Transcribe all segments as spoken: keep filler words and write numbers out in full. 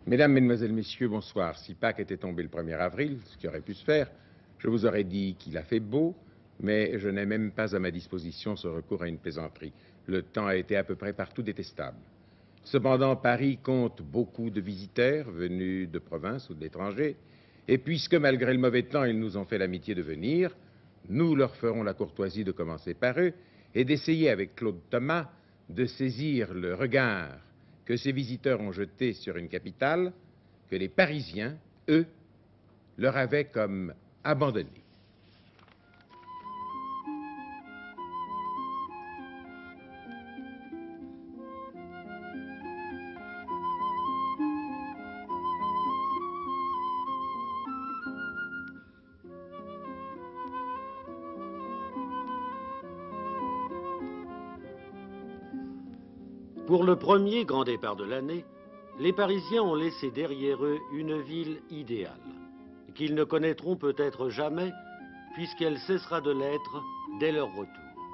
Mesdames, Mesdemoiselles, Messieurs, bonsoir. Si Pâques était tombé le premier avril, ce qui aurait pu se faire, je vous aurais dit qu'il a fait beau, mais je n'ai même pas à ma disposition ce recours à une plaisanterie. Le temps a été à peu près partout détestable. Cependant, Paris compte beaucoup de visiteurs venus de province ou de l'étranger, et puisque malgré le mauvais temps, ils nous ont fait l'amitié de venir, nous leur ferons la courtoisie de commencer par eux et d'essayer avec Claude Thomas de saisir le regard que ces visiteurs ont jeté sur une capitale que les Parisiens, eux, leur avaient comme abandonnée. Pour le premier grand départ de l'année, les Parisiens ont laissé derrière eux une ville idéale, qu'ils ne connaîtront peut-être jamais, puisqu'elle cessera de l'être dès leur retour.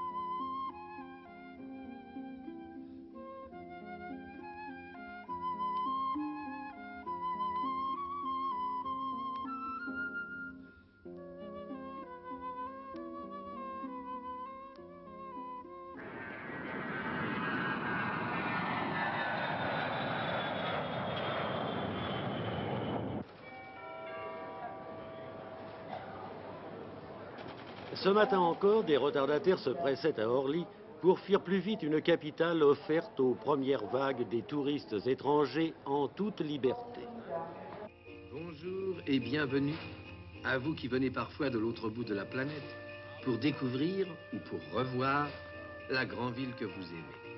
Ce matin encore, des retardataires se pressaient à Orly pour fuir plus vite une capitale offerte aux premières vagues des touristes étrangers en toute liberté. Bonjour et bienvenue à vous qui venez parfois de l'autre bout de la planète pour découvrir ou pour revoir la grande ville que vous aimez.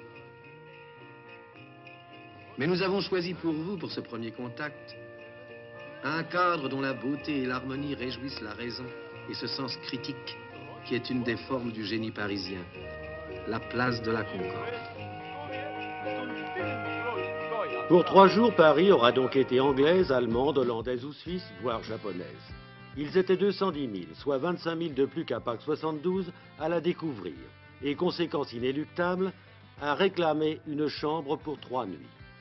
Mais nous avons choisi pour vous, pour ce premier contact, un cadre dont la beauté et l'harmonie réjouissent la raison et ce sens critique qui est une des formes du génie parisien, la place de la Concorde. Pour trois jours, Paris aura donc été anglaise, allemande, hollandaise ou suisse, voire japonaise. Ils étaient deux cent dix mille, soit vingt-cinq mille de plus qu'à Pâques soixante-douze, à la découvrir. Et conséquence inéluctable, à réclamer une chambre pour trois nuits.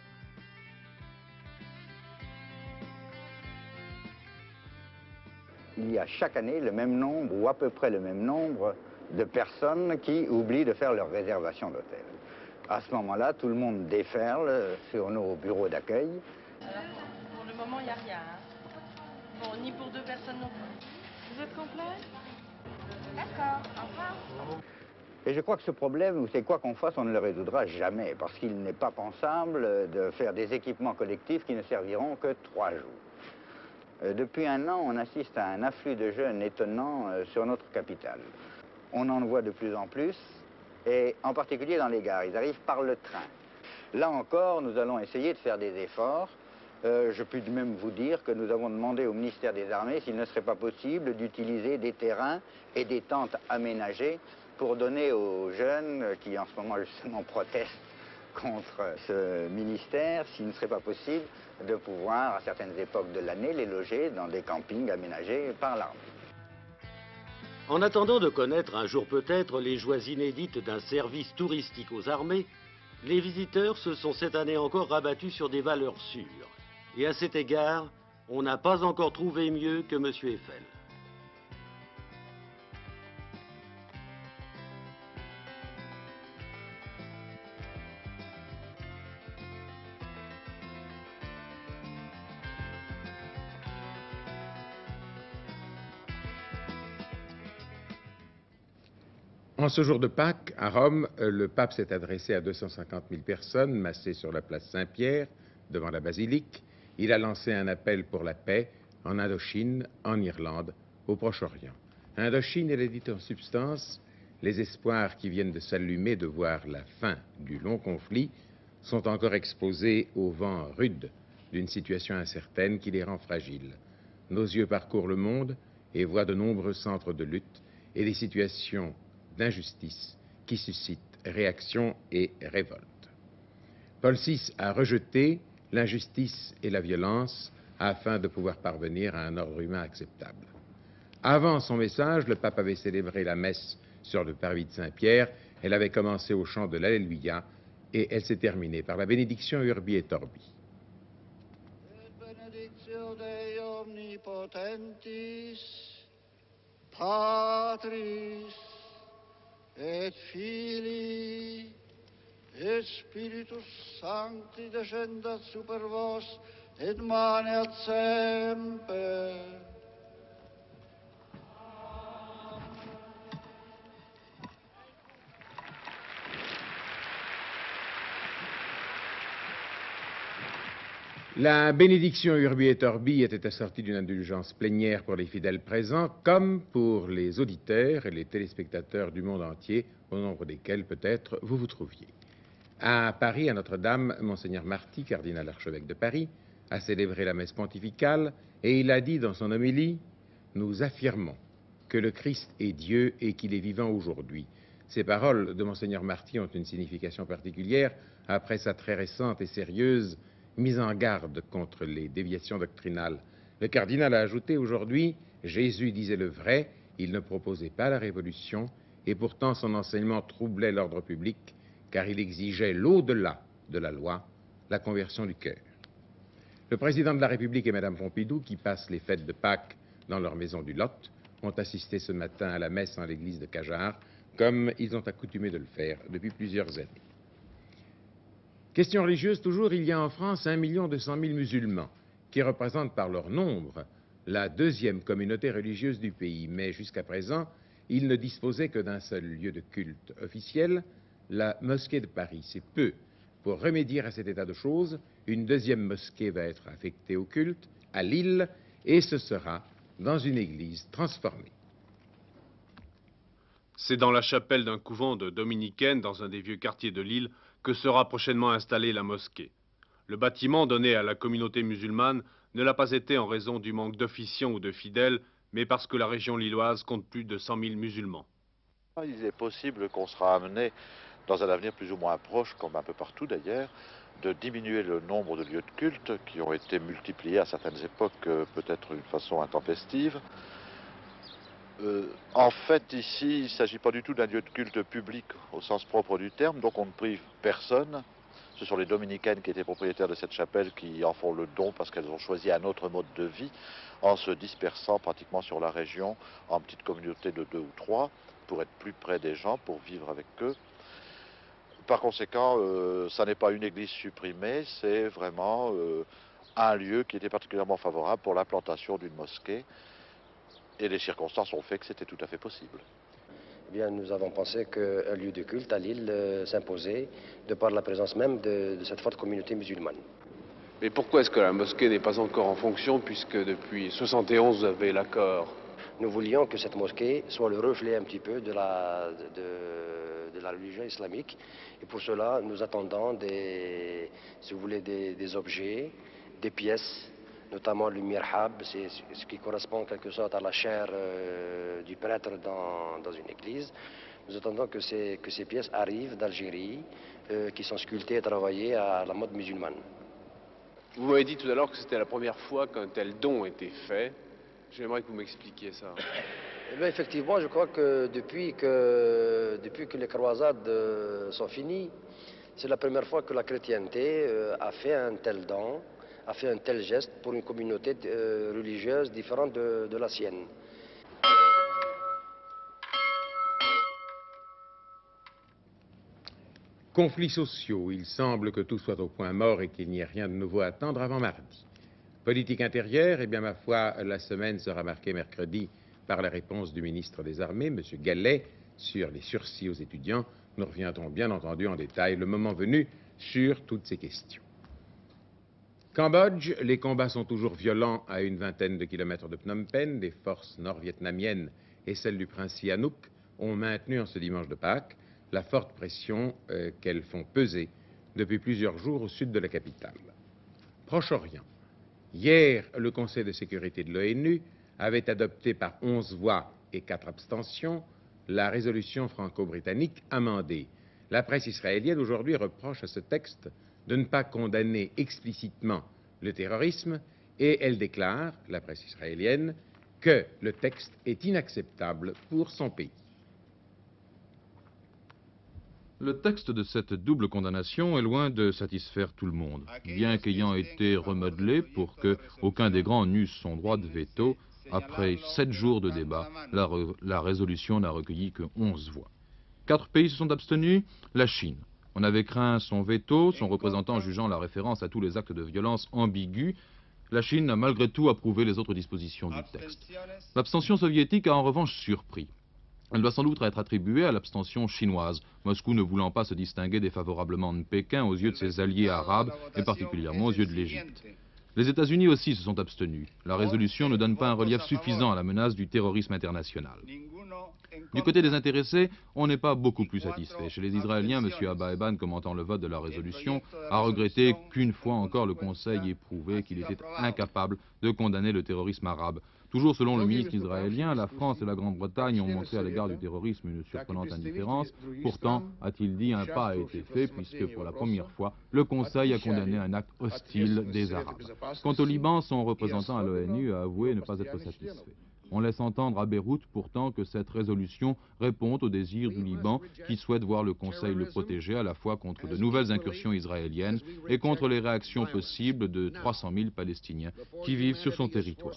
Il y a chaque année le même nombre, ou à peu près le même nombre, de personnes qui oublient de faire leur réservation d'hôtel. À ce moment-là, tout le monde déferle sur nos bureaux d'accueil. Euh, pour le moment, il n'y a rien. Hein. Bon, ni pour deux personnes non plus. Vous êtes complet? D'accord, au revoir. Et je crois que ce problème, c'est quoi qu'on fasse, on ne le résoudra jamais, parce qu'il n'est pas pensable de faire des équipements collectifs qui ne serviront que trois jours. Depuis un an, on assiste à un afflux de jeunes étonnant sur notre capitale. On en voit de plus en plus, et en particulier dans les gares. Ils arrivent par le train. Là encore, nous allons essayer de faire des efforts. Euh, je puis même vous dire que nous avons demandé au ministère des Armées s'il ne serait pas possible d'utiliser des terrains et des tentes aménagées pour donner aux jeunes qui en ce moment justement protestent contre ce ministère, s'il ne serait pas possible de pouvoir, à certaines époques de l'année, les loger dans des campings aménagés par l'armée. En attendant de connaître un jour peut-être les joies inédites d'un service touristique aux armées, les visiteurs se sont cette année encore rabattus sur des valeurs sûres. Et à cet égard, on n'a pas encore trouvé mieux que M Eiffel. En ce jour de Pâques, à Rome, le pape s'est adressé à deux cent cinquante mille personnes massées sur la place Saint-Pierre, devant la basilique. Il a lancé un appel pour la paix en Indochine, en Irlande, au Proche-Orient. Indochine, elle est dite en substance, les espoirs qui viennent de s'allumer de voir la fin du long conflit sont encore exposés au vent rude d'une situation incertaine qui les rend fragiles. Nos yeux parcourent le monde et voient de nombreux centres de lutte et des situations d'injustice qui suscite réaction et révolte. Paul six a rejeté l'injustice et la violence afin de pouvoir parvenir à un ordre humain acceptable. Avant son message, le pape avait célébré la messe sur le parvis de Saint-Pierre. Elle avait commencé au chant de l'Alléluia et elle s'est terminée par la bénédiction Urbi et Orbi. potentis, Patris, et Filii, et Spiritus Sancti descendat super vos, et maneat semper. La bénédiction Urbi et Orbi était assortie d'une indulgence plénière pour les fidèles présents, comme pour les auditeurs et les téléspectateurs du monde entier, au nombre desquels peut-être vous vous trouviez. À Paris, à Notre-Dame, Monseigneur Marty, cardinal archevêque de Paris, a célébré la messe pontificale et il a dit dans son homélie « Nous affirmons que le Christ est Dieu et qu'il est vivant aujourd'hui ». Ces paroles de Monseigneur Marty ont une signification particulière après sa très récente et sérieuse mise en garde contre les déviations doctrinales. Le cardinal a ajouté aujourd'hui « Jésus disait le vrai, il ne proposait pas la révolution, et pourtant son enseignement troublait l'ordre public, car il exigeait l'au-delà de la loi, la conversion du cœur. » Le président de la République et Mme Pompidou, qui passent les fêtes de Pâques dans leur maison du Lot, ont assisté ce matin à la messe en l'église de Cajarc, comme ils ont accoutumé de le faire depuis plusieurs années. Question religieuse toujours, il y a en France un million deux cent mille musulmans, qui représentent par leur nombre la deuxième communauté religieuse du pays. Mais jusqu'à présent, ils ne disposaient que d'un seul lieu de culte officiel, la mosquée de Paris. C'est peu. Pour remédier à cet état de choses, une deuxième mosquée va être affectée au culte, à Lille, et ce sera dans une église transformée. C'est dans la chapelle d'un couvent de dominicaines, dans un des vieux quartiers de Lille, que sera prochainement installée la mosquée. Le bâtiment donné à la communauté musulmane ne l'a pas été en raison du manque d'officiants ou de fidèles, mais parce que la région lilloise compte plus de cent mille musulmans. Il est possible qu'on sera amené, dans un avenir plus ou moins proche, comme un peu partout d'ailleurs, de diminuer le nombre de lieux de culte qui ont été multipliés à certaines époques, peut-être d'une façon intempestive. Euh, en fait, ici, il ne s'agit pas du tout d'un lieu de culte public au sens propre du terme, donc on ne prive personne. Ce sont les dominicaines qui étaient propriétaires de cette chapelle qui en font le don parce qu'elles ont choisi un autre mode de vie en se dispersant pratiquement sur la région en petites communautés de deux ou trois pour être plus près des gens, pour vivre avec eux. Par conséquent, euh, ça n'est pas une église supprimée, c'est vraiment euh, un lieu qui était particulièrement favorable pour l'implantation d'une mosquée. Et les circonstances ont fait que c'était tout à fait possible. Eh bien, nous avons pensé qu'un lieu de culte à Lille euh, s'imposait de par la présence même de, de cette forte communauté musulmane. Mais pourquoi est-ce que la mosquée n'est pas encore en fonction, puisque depuis soixante et onze, vous avez l'accord? Nous voulions que cette mosquée soit le reflet un petit peu de la, de, de la religion islamique. Et pour cela, nous attendons des, si vous voulez, des, des objets, des pièces, notamment le mirhab, c'est ce qui correspond en quelque sorte à la chair euh, du prêtre dans, dans une église. Nous attendons que ces, que ces pièces arrivent d'Algérie, euh, qui sont sculptées et travaillées à la mode musulmane. Vous m'avez dit tout à l'heure que c'était la première fois qu'un tel don était fait. J'aimerais que vous m'expliquiez ça. Eh bien, effectivement, je crois que depuis que, depuis que les croisades euh, sont finies, c'est la première fois que la chrétienté euh, a fait un tel don, a fait un tel geste pour une communauté euh, religieuse différente de, de la sienne. Conflits sociaux, il semble que tout soit au point mort et qu'il n'y ait rien de nouveau à attendre avant mardi. Politique intérieure, eh bien ma foi, la semaine sera marquée mercredi par la réponse du ministre des Armées, M. Gallet, sur les sursis aux étudiants. Nous reviendrons bien entendu en détail, le moment venu, sur toutes ces questions. Cambodge, les combats sont toujours violents à une vingtaine de kilomètres de Phnom Penh. Les forces nord-vietnamiennes et celles du prince Sihanouk ont maintenu en ce dimanche de Pâques la forte pression euh, qu'elles font peser depuis plusieurs jours au sud de la capitale. Proche-Orient. Hier, le Conseil de sécurité de l'ONU avait adopté par onze voix et quatre abstentions la résolution franco-britannique amendée. La presse israélienne aujourd'hui reproche à ce texte de ne pas condamner explicitement le terrorisme et elle déclare, la presse israélienne, que le texte est inacceptable pour son pays. Le texte de cette double condamnation est loin de satisfaire tout le monde. Bien qu'ayant été remodelé pour que aucun des grands n'eût son droit de veto, après sept jours de débat, la, la résolution n'a recueilli que onze voix. Quatre pays se sont abstenus. La Chine. On avait craint son veto, son représentant jugeant la référence à tous les actes de violence ambigus. La Chine a malgré tout approuvé les autres dispositions du texte. L'abstention soviétique a en revanche surpris. Elle doit sans doute être attribuée à l'abstention chinoise, Moscou ne voulant pas se distinguer défavorablement de Pékin aux yeux de ses alliés arabes, et particulièrement aux yeux de l'Égypte. Les États-Unis aussi se sont abstenus. La résolution ne donne pas un relief suffisant à la menace du terrorisme international. Du côté des intéressés, on n'est pas beaucoup plus satisfait. Chez les Israéliens, M. Abba Eban, commentant le vote de la résolution, a regretté qu'une fois encore le Conseil ait prouvé qu'il était incapable de condamner le terrorisme arabe. Toujours selon le ministre israélien, la France et la Grande-Bretagne ont montré à l'égard du terrorisme une surprenante indifférence. Pourtant, a-t-il dit, un pas a été fait puisque pour la première fois, le Conseil a condamné un acte hostile des Arabes. Quant au Liban, son représentant à l'ONU a avoué ne pas être satisfait. On laisse entendre à Beyrouth pourtant que cette résolution répond au désir du Liban qui souhaite voir le Conseil le protéger à la fois contre de nouvelles incursions israéliennes et contre les réactions possibles de trois cent mille Palestiniens qui vivent sur son territoire.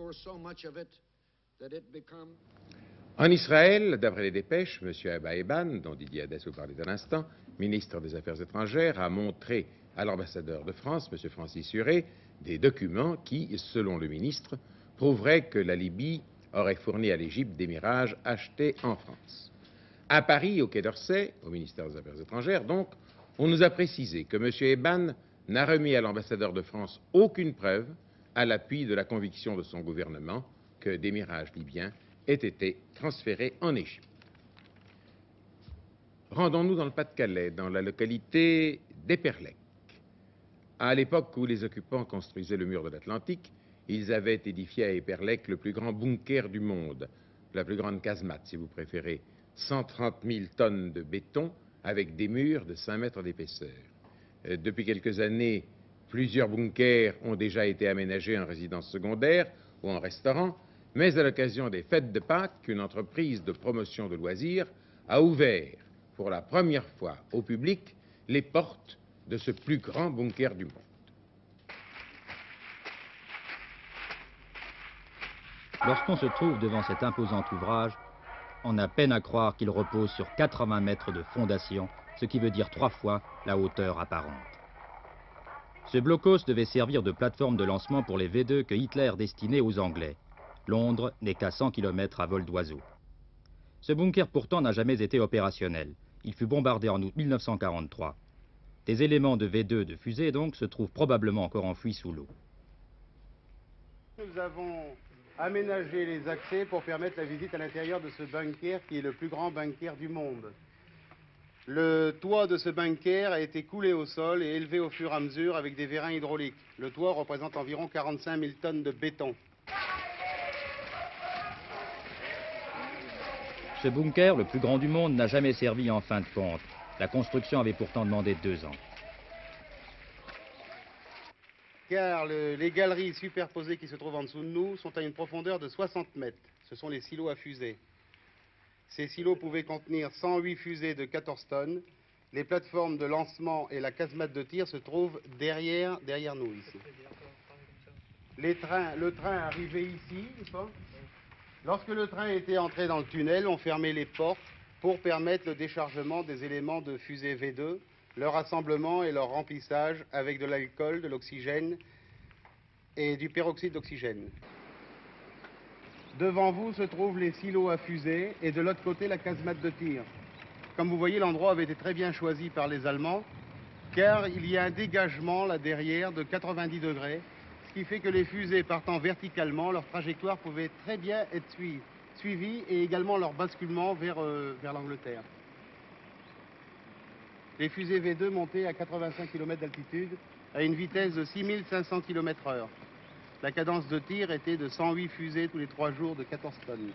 En Israël, d'après les dépêches, M. Abba Eban, dont Didier Hadès parlait à l'instant, ministre des Affaires étrangères, a montré à l'ambassadeur de France, M. Francis Huré, des documents qui, selon le ministre, prouverait que la Libye aurait fourni à l'Égypte des mirages achetés en France. À Paris, au Quai d'Orsay, au ministère des Affaires étrangères, donc, on nous a précisé que M. Eban n'a remis à l'ambassadeur de France aucune preuve à l'appui de la conviction de son gouvernement que des mirages libyens aient été transférés en Égypte. Rendons-nous dans le Pas-de-Calais, dans la localité d'Éperlec. À l'époque où les occupants construisaient le mur de l'Atlantique, ils avaient édifié à Éperlec le plus grand bunker du monde, la plus grande casemate, si vous préférez, cent trente mille tonnes de béton avec des murs de cinq mètres d'épaisseur. Euh, depuis quelques années, plusieurs bunkers ont déjà été aménagés en résidence secondaire ou en restaurant, mais à l'occasion des fêtes de Pâques, une entreprise de promotion de loisirs a ouvert pour la première fois au public les portes de ce plus grand bunker du monde. Lorsqu'on se trouve devant cet imposant ouvrage, on a peine à croire qu'il repose sur quatre-vingts mètres de fondation, ce qui veut dire trois fois la hauteur apparente. Ce blocos devait servir de plateforme de lancement pour les V deux que Hitler destinait aux Anglais. Londres n'est qu'à cent kilomètres à vol d'oiseau. Ce bunker pourtant n'a jamais été opérationnel. Il fut bombardé en août mille neuf cent quarante-trois. Des éléments de V deux de fusée donc se trouvent probablement encore enfouis sous l'eau. Nous avons aménagé les accès pour permettre la visite à l'intérieur de ce bunker qui est le plus grand bunker du monde. Le toit de ce bunker a été coulé au sol et élevé au fur et à mesure avec des vérins hydrauliques. Le toit représente environ quarante-cinq mille tonnes de béton. Ce bunker, le plus grand du monde, n'a jamais servi en fin de compte. La construction avait pourtant demandé deux ans. Car le, les galeries superposées qui se trouvent en dessous de nous sont à une profondeur de soixante mètres. Ce sont les silos à fusées. Ces silos pouvaient contenir cent huit fusées de quatorze tonnes. Les plateformes de lancement et la casemate de tir se trouvent derrière, derrière nous ici. Les trains, le train arrivait ici, n'est-ce pas ? Lorsque le train était entré dans le tunnel, on fermait les portes pour permettre le déchargement des éléments de fusée V deux, leur assemblement et leur remplissage avec de l'alcool, de l'oxygène et du peroxyde d'oxygène. Devant vous se trouvent les silos à fusée et de l'autre côté la casemate de tir. Comme vous voyez, l'endroit avait été très bien choisi par les Allemands car il y a un dégagement là derrière de quatre-vingt-dix degrés, ce qui fait que les fusées partant verticalement, leur trajectoire pouvait très bien être suivie, suivie et également leur basculement vers, euh, vers l'Angleterre. Les fusées V deux montaient à quatre-vingt-cinq kilomètres d'altitude à une vitesse de six mille cinq cents kilomètres heure. La cadence de tir était de cent huit fusées tous les trois jours de quatorze tonnes.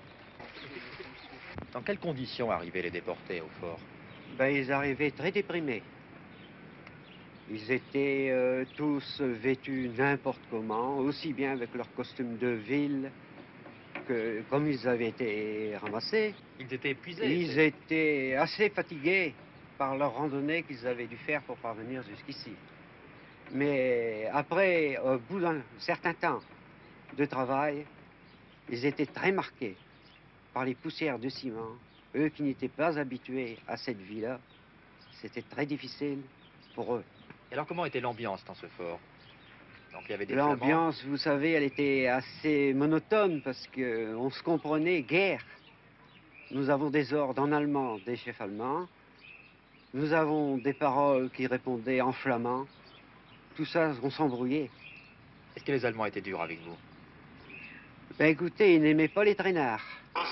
Dans quelles conditions arrivaient les déportés au fort? Ben, ils arrivaient très déprimés. Ils étaient euh, tous vêtus n'importe comment, aussi bien avec leurs costumes de ville que comme ils avaient été ramassés. Ils étaient épuisés. Ils étaient assez fatigués. par leur randonnée qu'ils avaient dû faire pour parvenir jusqu'ici. Mais après, au bout d'un certain temps de travail, ils étaient très marqués par les poussières de ciment. Eux qui n'étaient pas habitués à cette vie-là, c'était très difficile pour eux. Et alors comment était l'ambiance dans ce fort? Donc, il y avait des L'ambiance, vous savez, elle était assez monotone parce qu'on se comprenait guère. Nous avons des ordres en allemand des chefs allemands. Nous avons des paroles qui répondaient en flamand. Tout ça, on s'embrouillait. Est-ce que les Allemands étaient durs avec vous? Ben écoutez, ils n'aimaient pas les traînards.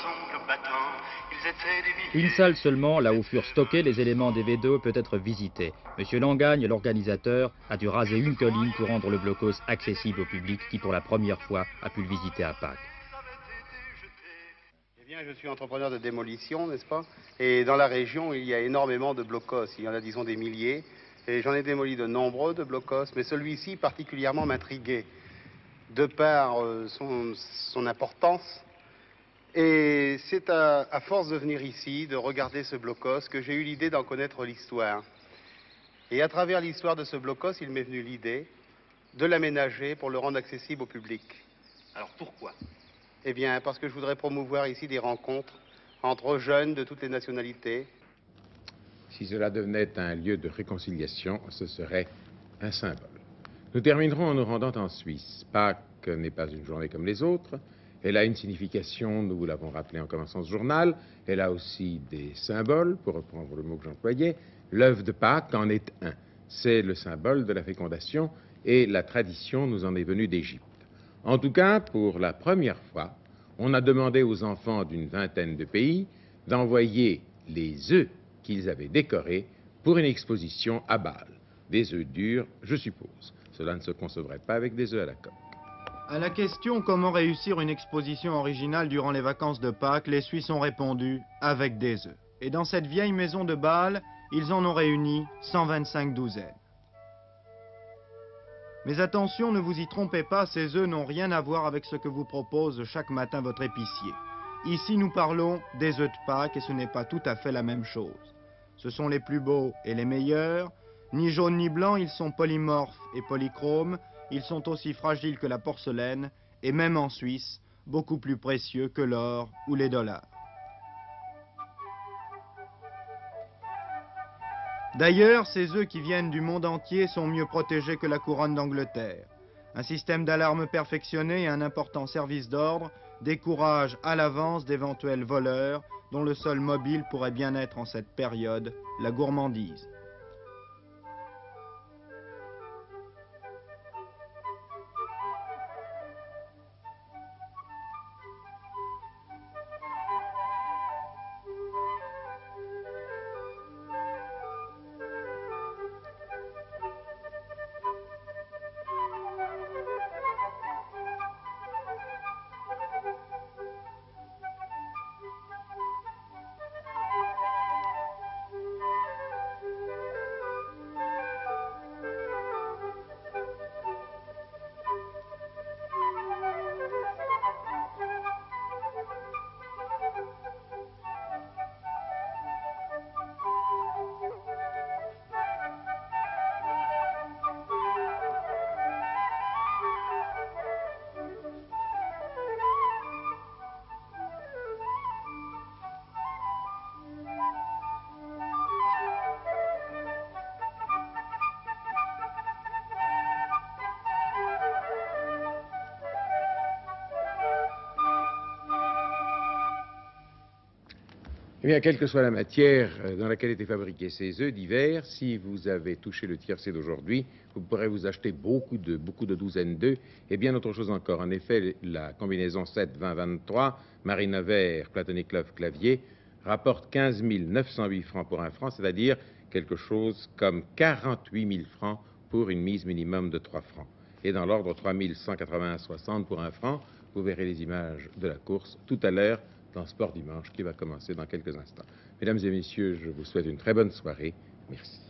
Une salle seulement, là où furent stockés les éléments des V deux, peut être visitée. Monsieur Langagne, l'organisateur, a dû raser une colline pour rendre le blocos accessible au public qui, pour la première fois, a pu le visiter à Pâques. Eh bien, je suis entrepreneur de démolition, n'est-ce pas? Et dans la région, il y a énormément de blocos. Il y en a, disons, des milliers. Et j'en ai démoli de nombreux de blocos, mais celui-ci particulièrement m'intriguait, de par euh, son, son importance. Et c'est à, à force de venir ici, de regarder ce blocos, que j'ai eu l'idée d'en connaître l'histoire. Et à travers l'histoire de ce blocos, il m'est venu l'idée de l'aménager pour le rendre accessible au public. Alors pourquoi? Eh bien, parce que je voudrais promouvoir ici des rencontres entre jeunes de toutes les nationalités. Si cela devenait un lieu de réconciliation, ce serait un symbole. Nous terminerons en nous rendant en Suisse. Pâques n'est pas une journée comme les autres. Elle a une signification, nous vous l'avons rappelé en commençant ce journal. Elle a aussi des symboles, pour reprendre le mot que j'employais. L'œuf de Pâques en est un. C'est le symbole de la fécondation et la tradition nous en est venue d'Égypte. En tout cas, pour la première fois, on a demandé aux enfants d'une vingtaine de pays d'envoyer les œufs qu'ils avaient décorés pour une exposition à Bâle. Des œufs durs, je suppose. Cela ne se concevrait pas avec des œufs à la coque. À la question comment réussir une exposition originale durant les vacances de Pâques, les Suisses ont répondu avec des œufs. Et dans cette vieille maison de Bâle, ils en ont réuni cent vingt-cinq douzaines. Mais attention, ne vous y trompez pas, ces œufs n'ont rien à voir avec ce que vous propose chaque matin votre épicier. Ici, nous parlons des œufs de Pâques et ce n'est pas tout à fait la même chose. Ce sont les plus beaux et les meilleurs. Ni jaunes ni blancs, ils sont polymorphes et polychromes. Ils sont aussi fragiles que la porcelaine et même en Suisse, beaucoup plus précieux que l'or ou les dollars. D'ailleurs, ces œufs qui viennent du monde entier sont mieux protégés que la couronne d'Angleterre. Un système d'alarme perfectionné et un important service d'ordre découragent à l'avance d'éventuels voleurs dont le seul mobile pourrait bien être en cette période la gourmandise. Eh bien, quelle que soit la matière dans laquelle étaient fabriqués ces œufs d'hiver, si vous avez touché le tiercé d'aujourd'hui, vous pourrez vous acheter beaucoup de, beaucoup de douzaines d'œufs et bien autre chose encore. En effet, la combinaison sept vingt vingt-trois, Marine Vert, Platoniclov, Clavier, rapporte quinze mille neuf cent huit francs pour un franc, c'est-à-dire quelque chose comme quarante-huit mille francs pour une mise minimum de trois francs. Et dans l'ordre trois mille cent quatre-vingt-un virgule soixante pour un franc, vous verrez les images de la course tout à l'heure dans Sport Dimanche qui va commencer dans quelques instants. Mesdames et messieurs, je vous souhaite une très bonne soirée. Merci.